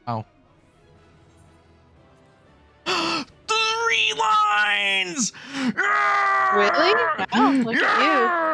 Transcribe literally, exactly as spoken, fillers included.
Oh. Three lines! Really? Wow, look at you.